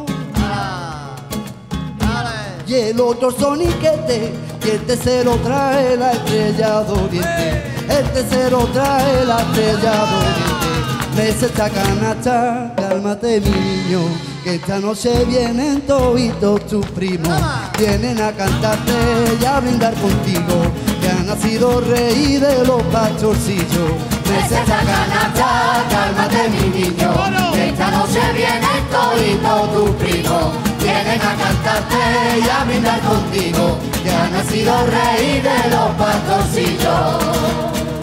y el otro soniquete, y el tercero trae la estrella de oriente. El tercero trae la estrella de oriente. Meseta canasta, cálmate mi niño, que esta noche vienen toditos tus primos. Vienen a cantarte y a brindar contigo, que ha nacido rey de los pastorcillos. Meseta canasta, cálmate mi niño, que esta noche vienen toditos tus primos. Vienen a cantarte y a brindar contigo, que ha nacido rey de los pastorcillos.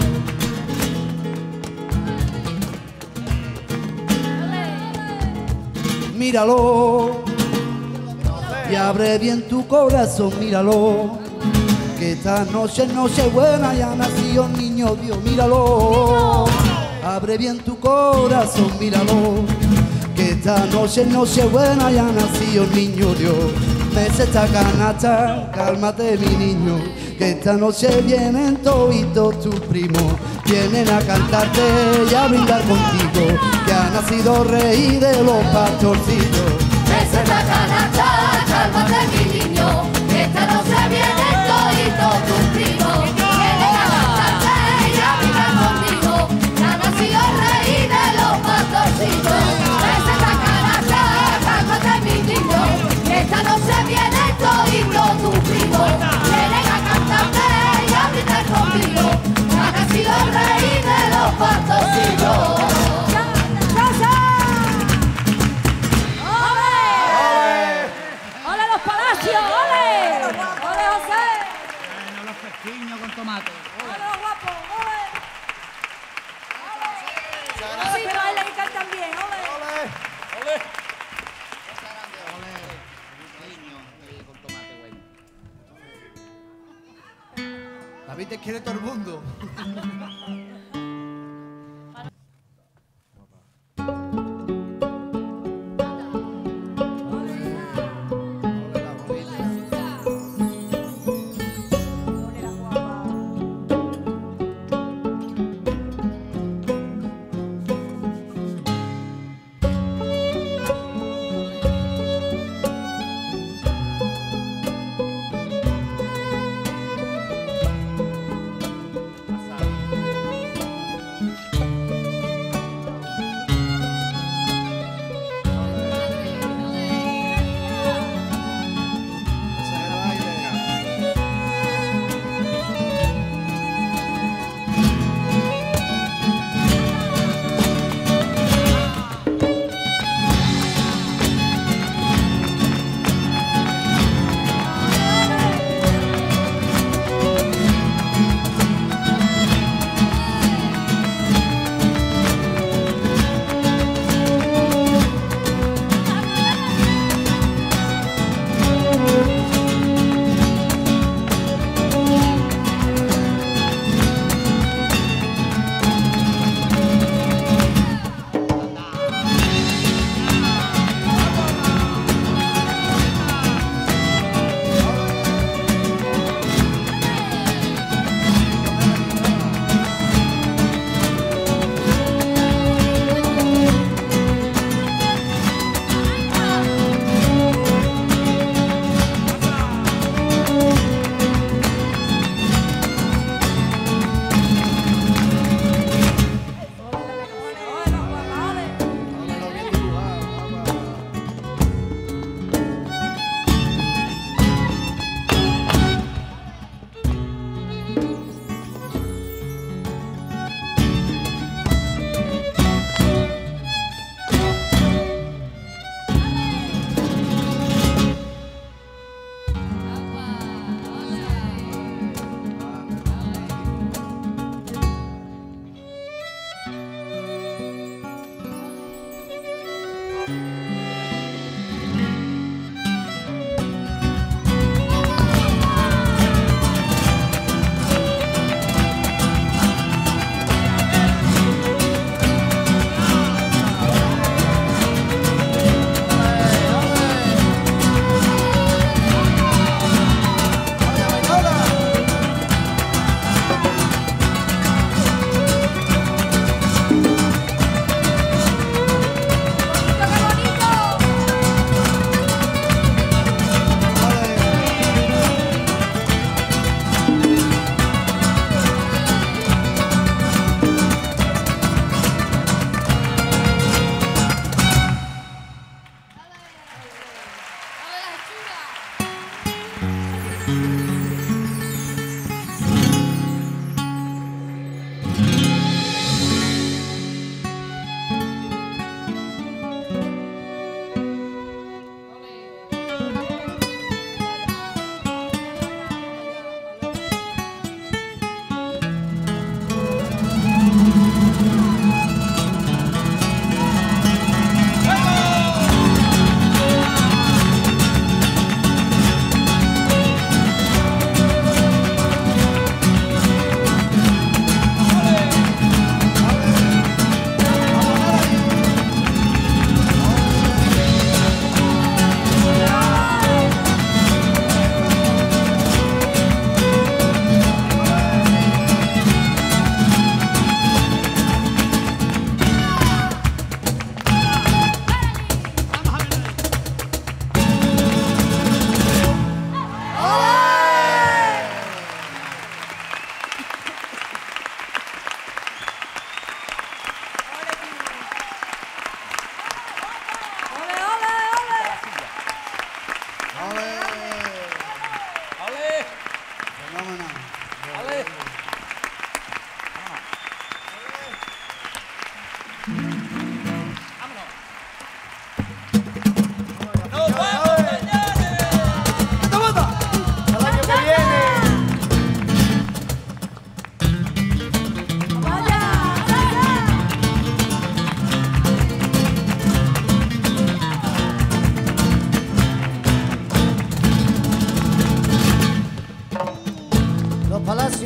Míralo y abre bien tu corazón, míralo, que esta noche es noche buena y ha nacido un niño Dios. Míralo, abre bien tu corazón, míralo, que esta noche es noche buena y ha nacido un niño Dios. Meseta canasta, cálmate mi niño, que esta noche vienen toditos tus primos. Vienen a cantarte y a brindar contigo, que ha nacido rey de los pastorcillos. Meseta canasta, cálmate mi niño, que esta noche vienen toditos tus primos. Vienen a cantarte y a brindar contigo, que ha nacido el rey de los pastorcillos. Meseta canasta, cálmate mi niño, que esta noche vienen toditos tus primos. Vienen a cantarte y a brindar contigo, que ha nacido el rey de los pastorcillos. ¡Ole los palacios! ¡Ole! ¡Ole José! Bueno, los fresquiños con tomate. ¡Ole los guapos! ¡Ole! ¡Ole! Sí, bailan y cantan bien! ¡Ole! David te quiere todo el mundo.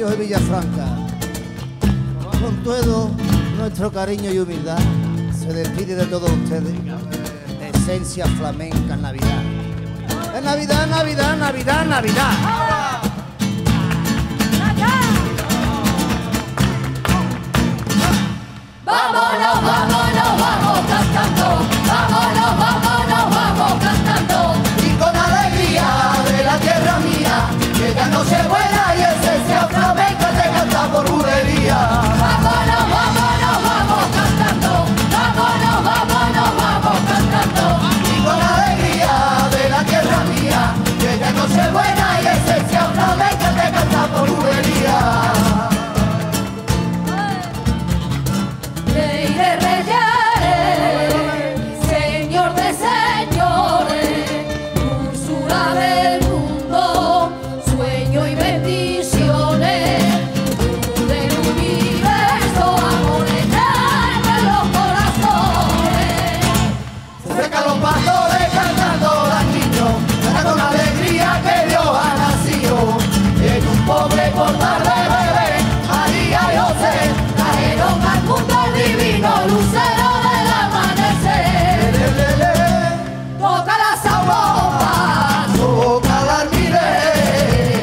de Villafranca. Con todo nuestro cariño y humildad, se despide de todos ustedes. Esencia flamenca en Navidad. Es Navidad, Navidad, Navidad, Navidad. Vámonos, vámonos, vamos cantando. Vámonos, vámonos, vamos cantando. Y con alegría de la tierra mía, que ya no se buena y esencia flamenca te canta por bulería. Vámonos, vámonos, vamos cantando. Vámonos, vámonos, vamos cantando. Y con alegría de la tierra mía, que ya no se buena y esencia flamenca te canta por bulería. Rey de reyes, Señor de señores, dulzura del mundo, sueño y bendiciones, luz del universo, amor eterno en los corazones. Se secan los pastores cantando las niños, canta con alegría que Dios ha nacido. En un pobre portal de bebé, María y José Trajeron al mundo el divino lucero del amanecer. Toca la zambomba, toca la almiré.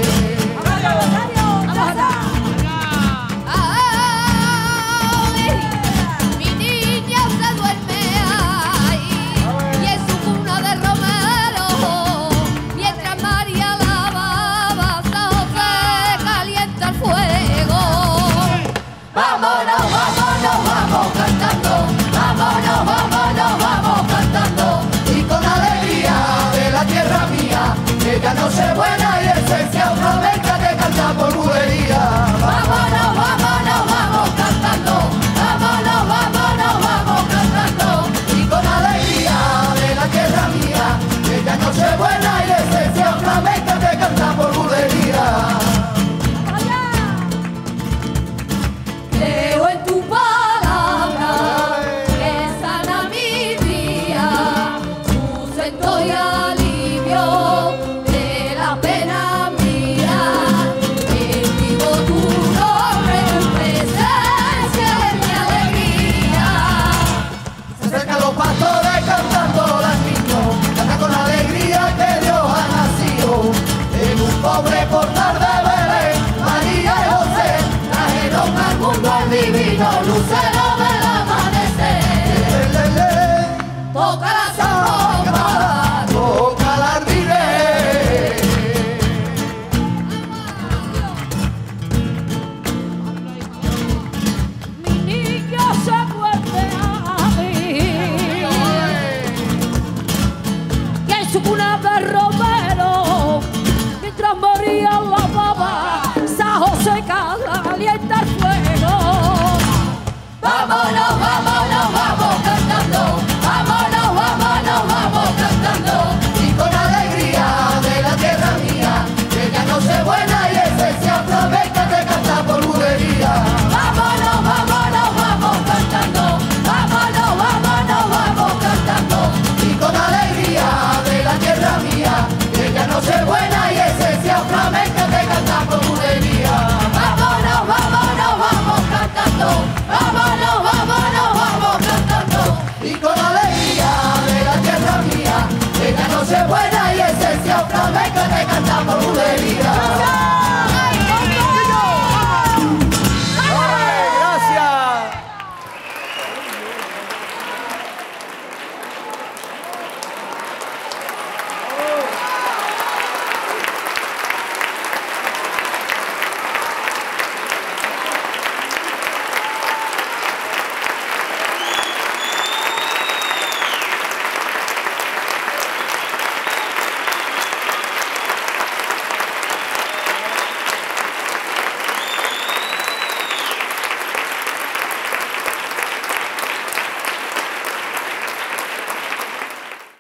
mi niña se duerme ahí y en su cuna de romero, mientras María lavaba, San José calienta el fuego. Vámonos, vámonos, vamos cantando. Vámonos, vámonos, vamos cantando. Y con alegría de la tierra mía, que ya no se buena y esencia flamenca te canta por bulería. Vámonos, vámonos, vamos cantando. Vámonos, vámonos, vamos cantando. Y con alegría de la tierra mía, que ya no se buena y esencia flamenca te canta por bulería. Creo en tu palabra, que sana mi día, sustento y alivio de la pena mía. Bendigo tu nombre, tu presencia es mi alegría. Se acercan los pastores cantando las niños, canta con alegría que Dios ha nacido. En un pobre portal de Belén, María y José trajeron al mundo al divino Lucero del amanecer, toca la zambomba, toca la almiré. Mi niño se vuelve a mí, y en su cuna de romero, mientras María lavaba, San José calienta el fuego. vámonos, vámonos, vamos cantando. Vámonos, vámonos, vamos cantando. Y con alegría de la tierra mía, que ya no se buena y esencia flamenca te canta por bulería. Vámonos, vámonos, vamos cantando. Vámonos, vámonos, vamos cantando. Y con alegría de la tierra mía, que ya no se buena y esencia flamenca te canta por bulería. Vámonos, vámonos, vamos cantando. Vámonos, vámonos, vamos cantando. Y con alegría de la tierra mía, que ya no se buena y esencia flamenca te canta por bulería.